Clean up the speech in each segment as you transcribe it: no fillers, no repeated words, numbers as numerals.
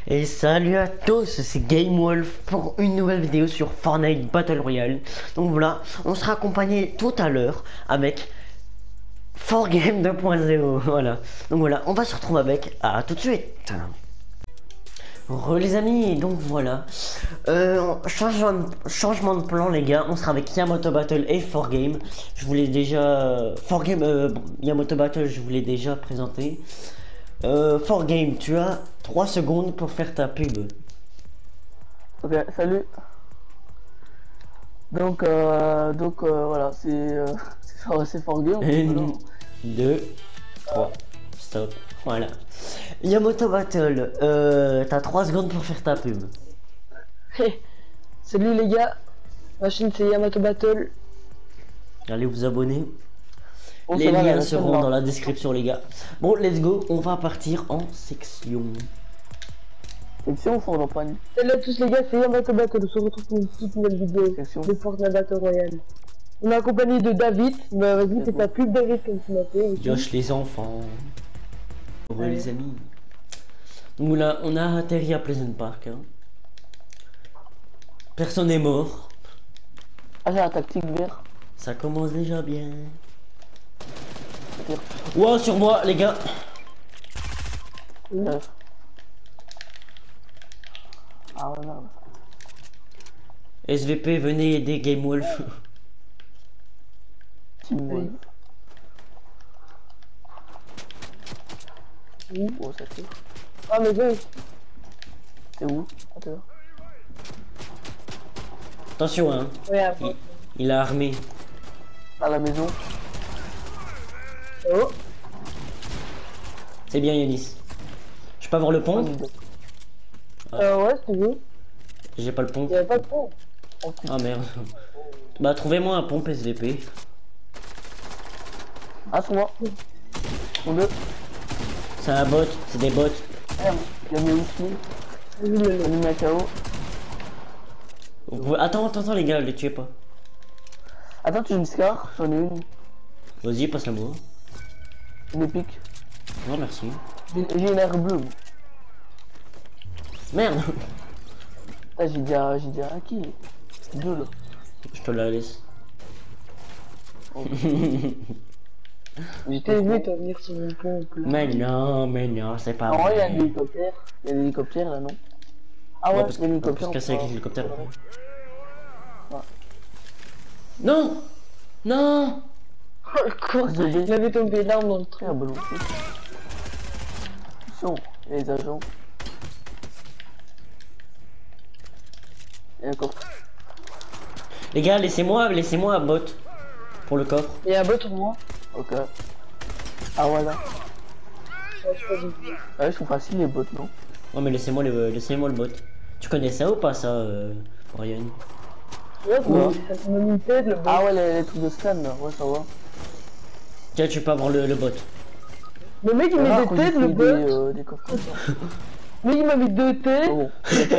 Et salut à tous, c'est GameWolf pour une nouvelle vidéo sur Fortnite Battle Royale. Donc voilà, on sera accompagné tout à l'heure avec 4Game 2.0. Voilà, donc voilà, on va se retrouver avec. À tout de suite. Les amis, donc voilà, changement de plan les gars, on sera avec Yamato Battle et 4Game. Je voulais déjà, 4Game, Yamato Battle, je voulais déjà présenter. 4Game, tu as 3 secondes pour faire ta pub. Ok, salut. Voilà, c'est for game. 1, 2, 3, stop. Voilà. Yamato Battle, t'as 3 secondes pour faire ta pub. Hey, salut les gars. Ma chaîne c'est Yamato Battle. Allez vous abonner. Oh, Les ça va, liens seront dans la description les gars. Bon, let's go, on va partir en section. Section ou fond d'empoigne? Salut à tous les gars, c'est Yamato Battle. On se retrouve pour une toute nouvelle vidéo de Fortnite Battle Royale. On est accompagné de David. Bah vas-y, c'est ta pub David comme tu m'as fait. Josh les enfants. Heureux les amis. Donc là, on a atterri à Pleasant Park. Hein. Personne n'est mort. Ah, j'ai un tactique vert. Ça commence déjà bien. Wow, sur moi les gars. Ah voilà. SVP, venez aider GameWolf. Team Oh, ça tire. Ah, mais bon. C'est où? Attends. Attention hein. Ouais, il a armé. À la maison. Oh. C'est bien Yanis. Je peux avoir le pont? Ouais, c'est vous. J'ai pas le pont. Il y a pas de pont. Ah merde. Bah trouvez-moi un pont SVP. Ah, sur moi. On deux. C'est un bot, c'est des bots. Il a mis aussi. Il a mis un KO. Attends les gars, les tuez pas. Attends, tu as une scar? J'en ai une. Vas-y, passe la moi. Une épique. Non merci. J'ai une air bleue. Merde. Ah, j'ai dit à qui? Deux là. Je te la laisse. Oh. J'étais vite à venir sur mon pompe là. Mais non, c'est pas vrai. Il y a vrai. un hélicoptère. Il y a un hélicoptère là, non? Ah ouais, parce il y a un qu'on peut hélicoptère. se casser avec l'hélicoptère. Ouais. Non. Non. Oh le con, il avait tombé l'arme dans le truc. Un ballon. Attention, les agents. Il y a un coffre. Les gars, laissez-moi un bot. Pour le coffre. Il y a un bot pour moi. Ok. Ah voilà. Ouais, ils sont faciles les bots, non? Oh mais laissez-moi le bot. Tu connais ça ou pas ça, Ryan? Ouais, ça me met tête le bot. Ah ouais, les trucs de scan là, ouais, ça va. Tiens, tu peux avoir le bot. Le mec il met des têtes le bot. Des coffres comme ça. Le mec il m'a mis 2 têtes. Oh,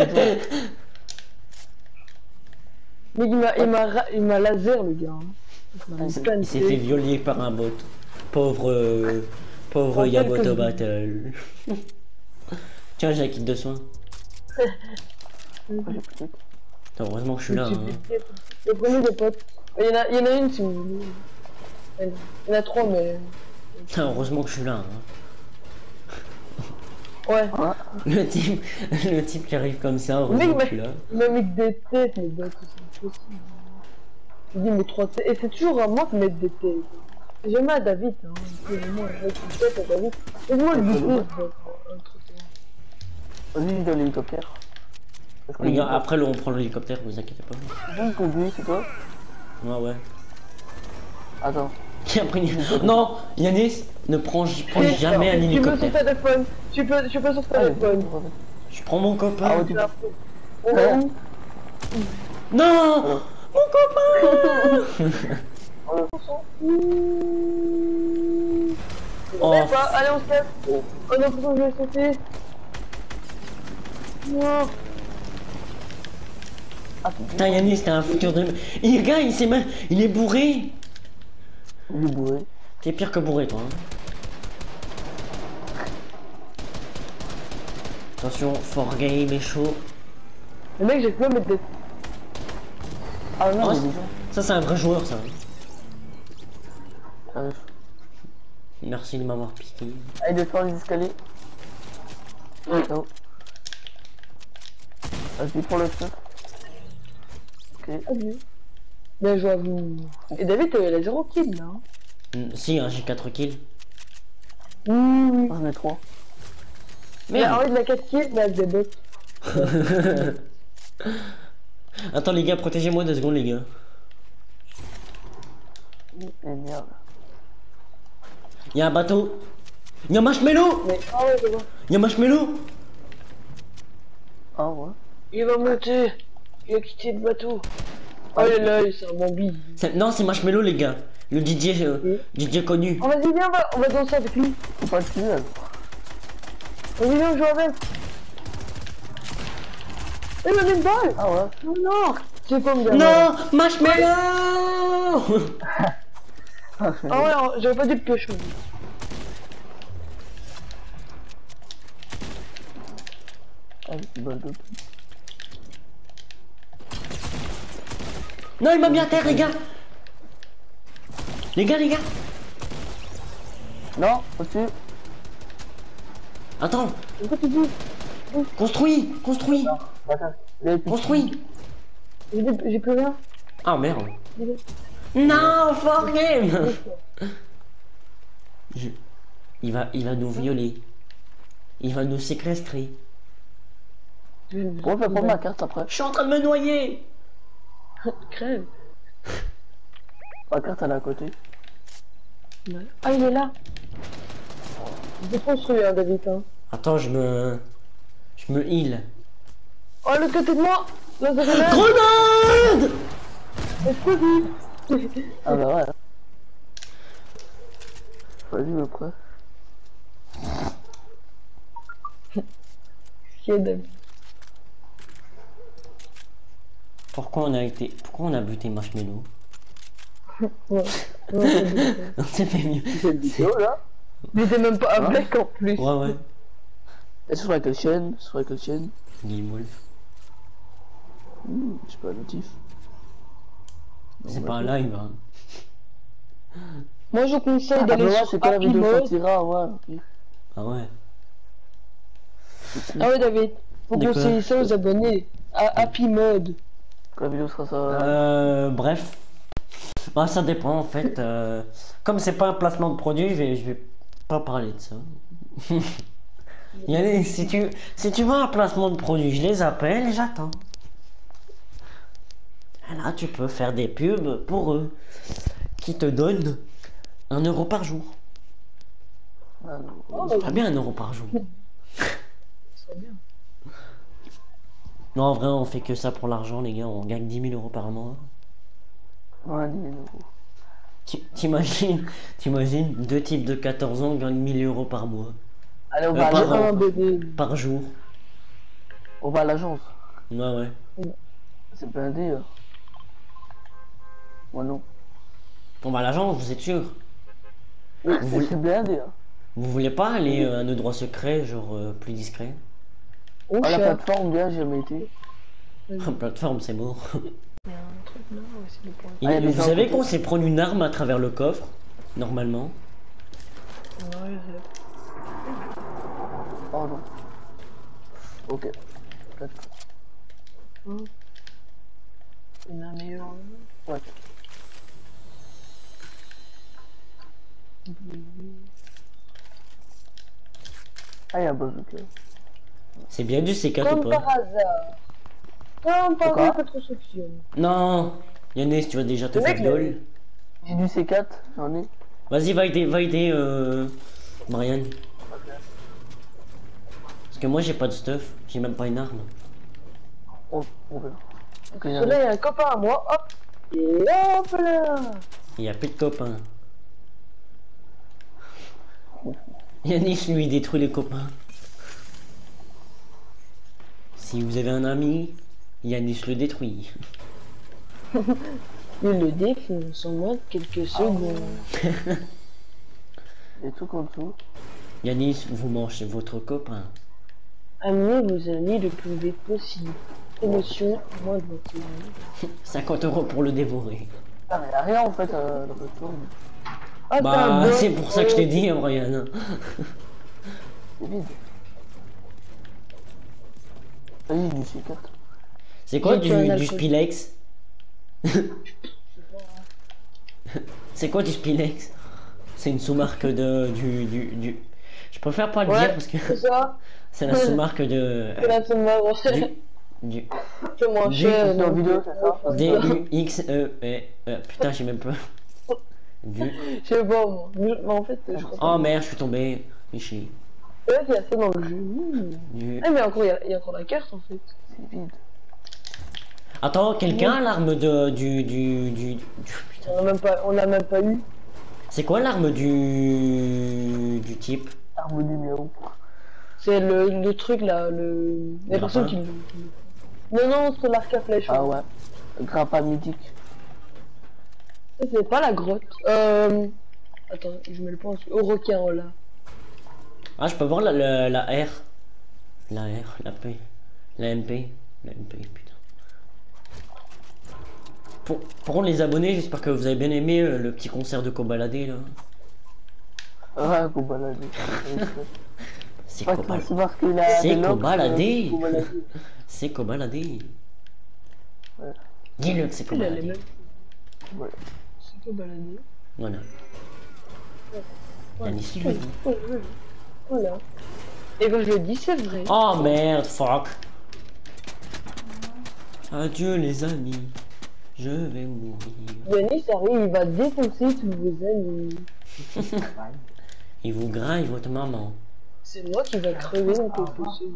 mec il m'a laser le gars. Il s'est fait violer par un bot. Pauvre Yamato Battle. Tiens, j'ai un kit de soins. Attends, heureusement que je suis là. Hein. Le premier des potes. Il y en a une si vous voulez. Il y en a 3 mais. Putain, heureusement que je suis là. Hein. Ouais. Le type qui arrive comme ça, heureusement que je suis là. Il m'a mis des têtes les bots, c'est impossible. Il dit mais 3 têtes. Et c'est toujours à moi de mettre des têtes. C'est jamais à David. Hein. C'est moi je mets une tête à David. Et moi le but. Vas-y, dans l'hélicoptère. Les gars, après on prend l'hélicoptère, vous inquiétez pas. J'ai conduit, c'est toi? Ouais. Attends. Non, Yanis, ne prends jamais un hélicoptère. Tu peux sur téléphone. Tu peux sur téléphone. Je prends mon copain. Ah, ouais, non, mon copain. Oh. Allez, on se casse. Oh non, pourquoi je vais sauter? Non. Putain, Yanis, t'es un futur de... Et le gars, il est bourré. Il est bourré. T'es pire que bourré, toi. Hein. Attention, Fort Game est chaud. Le mec, j'ai pas mettre des... Ah non, Oh, mais déjà. ça c'est un vrai joueur ça. J'arrive. Merci de m'avoir piqué. Allez, descends les escaliers. Oh. Vas-y pour le feu. Ok. Adieu. Bien joué à vous. Et David, il a 0 kill là. Si, hein, j'ai 4 kills. Oui. J'en ai 3. Mais en vrai, il a 4 kills, mais avec des bots. Attends les gars, protégez-moi 2 secondes les gars. Et merde. Y'a un bateau. Y'a un marshmallow. Mais, ah ouais, c'est bon. Y'a un marshmallow. Ah ouais. Il va monter. Il a quitté le bateau. Oh là là, c'est un Bambi. Non, c'est marshmallow les gars. Le DJ, DJ connu. Oh, vas-y, viens, on va danser avec lui. Faut pas le tuer alors. Vas-y, viens, on joue avec. Il m'a mis une balle. Ah ouais. Oh non. C'est comme ça. Non, marshmallow. Ah ouais, j'aurais pas dû le piocher. Ah, c'est balle de... Non, il m'a mis à terre les gars. Les gars. Non, au-dessus. Attends, Pourquoi tu dis? construis. Attends. Construis. J'ai plus rien. Ah merde. Non, Fort Game. Il va nous violer. Il va nous séquestrer. On va prendre ma carte après. Je suis en train de me noyer. Crève. Ma carte elle est à côté. Ah, il est là. J'ai construit, hein, David. Hein. Attends, je me heal. Oh, le côté de moi. Là, ça fait mal. Grenade. Explosif. Ah bah ouais. Vas-y, me prends. Pourquoi on a buté Marshmallow? Ouais. On s'est fait mieux. C'est une vidéo là. Mais t'es même pas avec en plus. Ouais. Et sur laquelle chaîne? Game Wolf. J'ai pas un notif. C'est pas un live, hein. Moi, je conseille Ah bah d'aller ouais, sur c'est pas la Happy vidéo Mode. sortira, ouais. Ok. Ah ouais. Ah ouais, David. Faut De quoi? conseiller ça aux abonnés. À Happy Mode. La vidéo sera ça. Bref. Bah, ça dépend en fait. Comme c'est pas un placement de produit, je vais pas parler de ça. Yannick, si tu veux un placement de produit, je les appelle et j'attends. Là, tu peux faire des pubs pour eux qui te donnent 1 euro par jour. Ah, non. Oh, C'est pas bien 1 euro par jour. c'est bien. Non, en vrai, on fait que ça pour l'argent, les gars. On gagne 10 000 euros par mois. Ouais, 10 000 euros. T'imagines, 2 types de 14 ans gagnent 1000 euros par mois. Allez, on va à par l'agence. an. Un bébé. Par jour. On va à l'agence. Ouais. C'est blindé. Moi non. On va à l'agence, vous êtes sûr? C'est blindé. Vous voulez pas aller à un endroit secret, genre plus discret? Oh, Ah, la cher. plateforme, bien, j'ai jamais été. La plateforme, c'est mort. Il y a un truc là, ouais, c'est le point. Et Ah, il y a des vous gens à savez côté. qu'on sait prendre une arme à travers le coffre, normalement. Non, je sais. Oh non. Ok. Plateforme. Il y en a un meilleur. Ouais. Ah, il y a un bazooka. C'est bien du C4 ou Comme par pas? hasard. Comme par Pourquoi hasard, construction. Non, Yannis, tu vas déjà te Le faire mec, viol. J'ai du C4, j'en ai. Vas-y, va aider Marianne. Parce que moi j'ai pas de stuff, j'ai même pas une arme. On verra. Ok, Là, il y a un copain à moi, hop. Et hop là. Il y a plus de copains. Yannis lui détruit les copains. Si vous avez un ami, Yannis le détruit. Il le défonce en moins de quelques secondes. Des trucs en dessous. Yannis, vous mangez votre copain. Amenez vos amis le plus vite possible. Émotion, moins de 21. 50 € pour le dévorer. Ah, mais y'a rien en fait, dans le tour. Ah, Bah, c'est pour ça que je t'ai dit, hein, Brian. C'est vide. Vas-y, du C4. C'est quoi J'ai tué un du alcool. Spilex? C'est quoi du Spilex? C'est une sous-marque du... Je préfère pas le dire parce que c'est ça. c'est la sous-marque de... C'est la semaine, du c'est moins du- cher. Dans la vidéo, c'est ça. D-U-X-E... Putain, j'ai même pas... Du... Je sais pas, moi. Mais en fait, je crois pas. Oh merde, je suis tombé. Ici. Ouais, il y a ça dans le jeu. Du... Ah, mais encore, il y a encore la carte en fait. C'est vide. Attends, quelqu'un a l'arme de... Putain. On l'a même pas eu. C'est quoi l'arme du type? Arme numéro. C'est le truc là, les personnes qui l'ont. Non, non, c'est l'arc à flèche. Ah ouais. Grappa mythique. C'est pas la grotte. Attends, je mets le point au requin là. Ah, je peux voir la R. La R, la P. La MP. La MP, putain. Pour les abonnés, j'espère que vous avez bien aimé le petit concert de Cobaladé là. Ouais, Cobaladé. C'est Pas Cobaladé. qu'il se marque la. C'est de l'autre, Cobaladé. Cobaladé. C'est Cobaladé. Ouais. Dis-le que c'est Il a les Cobaladé. mêmes. Ouais. C'est quoi balader? Voilà. Ouais. Yanis, tu le dis. Voilà. Et quand je le dis, c'est vrai. Oh merde, fuck. Adieu les amis. Je vais mourir. Yanis arrive, il va défoncer tous vos amis. Il vous graille votre maman. C'est moi qui va crever dans quelque chose.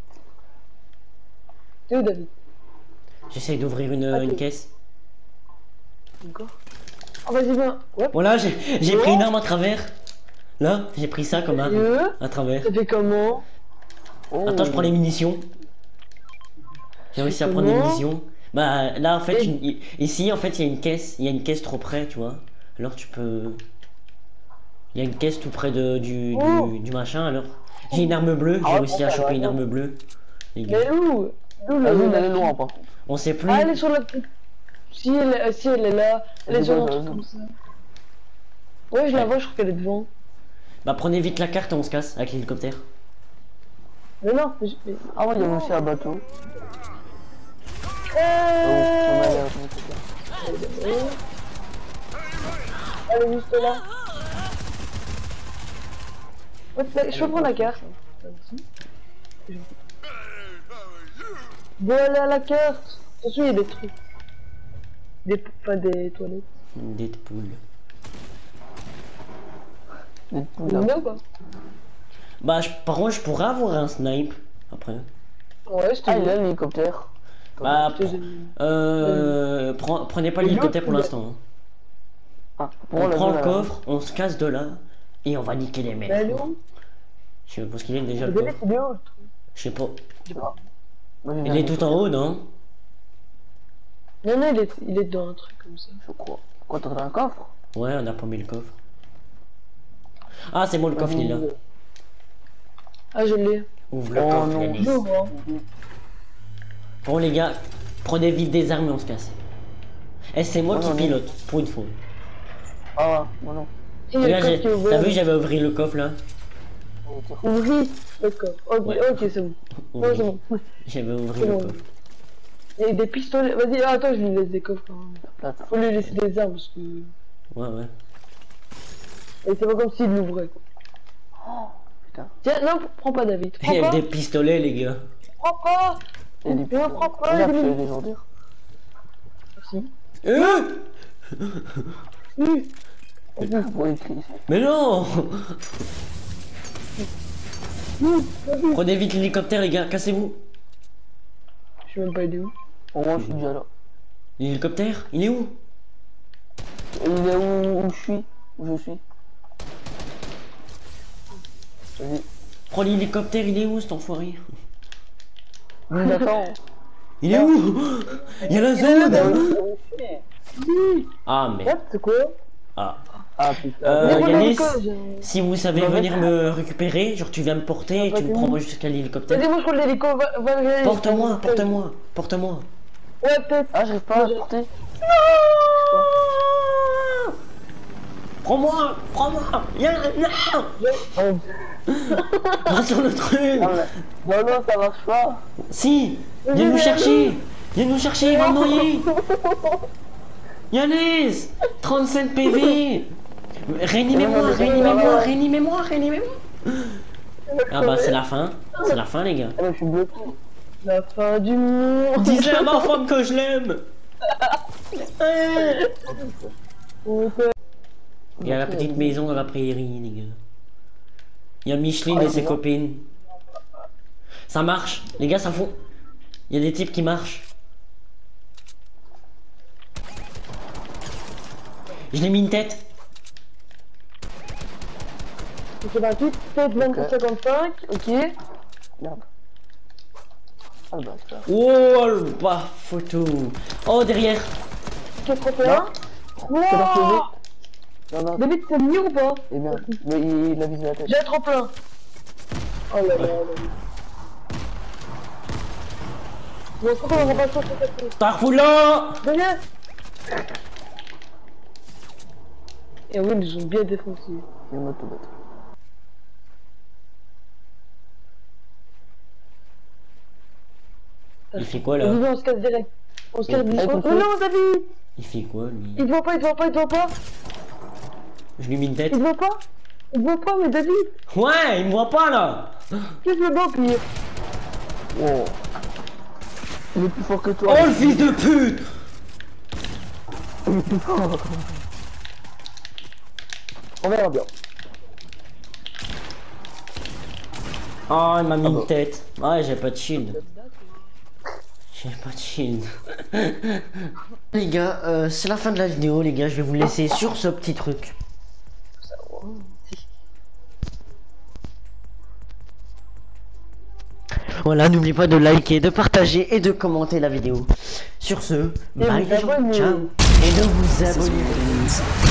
T'es où, David? J'essaie d'ouvrir une caisse. Encore? Ah, vas-y, viens. Ouais. Voilà, j'ai pris une arme à travers. Là, j'ai pris ça comme arme Sérieux? à travers. Ça fait comment? Oh. Attends, je prends les munitions. J'ai réussi à prendre les comment? munitions. Bah là en fait, Et- ici en fait il y a une caisse, trop près, tu vois. Alors tu peux... Il y a une caisse tout près du machin, alors... J'ai une arme bleue, j'ai réussi à choper une arme bleue. Les gars. Mais où? D'où Ah, le. elle est loin par contre. On sait plus. Ah, elle est sur la. Si elle est là, elle est sur un truc comme ça. Ouais, je la vois, je crois qu'elle est devant. Bah prenez vite la carte et on se casse avec l'hélicoptère. Mais non, Ah ouais, il y a aussi un bateau. Elle est juste là. Ouais, je peux prendre la carte. Voilà la carte. Attention, il y a des trucs. Pas des toilettes. Deadpool. Vous voulez ou pas? Bah par contre je pourrais avoir un snipe après. Ouais, je te Ah, il dis. a l'hélicoptère. Bah Je te dis. prenez pas l'hélicoptère pour l'instant. Hein. Ah, On prend le coffre, on se casse de là et on va niquer les mecs. Mais elle est où? Je sais pas ce qu'il est déjà Le le délai, coffre. c'est bien, le truc. Je sais pas. Je sais pas. Il est tout en haut, non? Non, non, il est dans un truc comme ça. Je crois. Quoi, t'as un coffre? Ouais, on a pas mis le coffre. Ah, c'est bon, le coffre, il est là. Ah, je l'ai. Ouvre le Oh coffre, non. Yanis. J'ouvre, hein. Bon, les gars, prenez vite des armes et on se casse. Et c'est moi Oh, qui non, pilote, pour une fois. Ah, moi non. Il y a Là, le coffre qui est ouvert. t'as vu, j'avais ouvert le coffre là. Ouvri le coffre. Ok, Ouais. ok, c'est bon. Non, c'est bon. J'avais ouvert C'est le bon. coffre. Il y a des pistolets. Vas-y, ah, attends, je lui laisse des coffres quand même. Plate. Faut lui laisser des armes parce que. Ouais, ouais. Et c'est pas comme s'il l'ouvrait quoi. Putain. Tiens, non, prends pas David. Il Prends y a pas. des pistolets, les gars. Prends pas. Il y a des Mais on prend pas. Regarde, David. c'est légendaire. Merci. Pour écrire. Mais non. Prenez vite l'hélicoptère, les gars, cassez-vous. Je sais même pas aidé où. Au moins, je suis déjà là. L'hélicoptère, il est où? Il est où je suis? Où je suis? Vas-y. Prends l'hélicoptère, il est où cet enfoiré? Attends. Il est où? Il y a la zone. Ah merde. What, c'est quoi? Ah putain. Yanis, si vous savez venir me récupérer, genre tu viens me porter et tu me prends jusqu'à l'hélicoptère. Vas-y, moi je prends l'hélico, va. Porte-moi. Ouais, peut-être. Ah, j'arrive pas à porter. Prends-moi. Non. Va sur le truc. Non, ça marche pas. Si, viens nous chercher, il va mourir. Yanis, 35 PV. Réanimez-moi. Ah bah c'est la fin les gars. Ah, je suis bloqué. La fin du monde. Dis à ma femme que je l'aime. Il y a la petite maison dans la prairie les gars. Il y a Micheline et ses copines. Ça marche, les gars, ça fout. Il y a des types qui marchent. Je l'ai mis une tête. C'est parti, tête 2055, ok. Merde. Ah le bâtard. Oh le bas photo. Oh derrière. Ok, 31. Wow. Non. David, t'es mieux ou pas? Eh bien, mais il a visé la tête. J'ai un tremplin. Oh là là. Bon, est-ce qu'on va repasser sur cette tête? Tarfoula. Derrière. Et oui, ils ont bien défoncé. Il y en a tout bête. Il fait quoi là? On se casse direct. On se casse direct. Oh non, David! Il fait quoi lui? Il te voit pas. Je lui ai mis une tête. Il te voit pas, mais David! Ouais, il me voit pas là. Qu'est-ce que le bon pire? Oh. Il est plus fort que toi. Oh le fils de pute. Il est plus fort. On verra bien. Oh il m'a mis une tête. Ouais j'ai pas de shield. Les gars, c'est la fin de la vidéo les gars, je vais vous laisser sur ce petit truc. Voilà, n'oubliez pas de liker, de partager et de commenter la vidéo. Sur ce, bye les gens, ciao, et de vous abonner.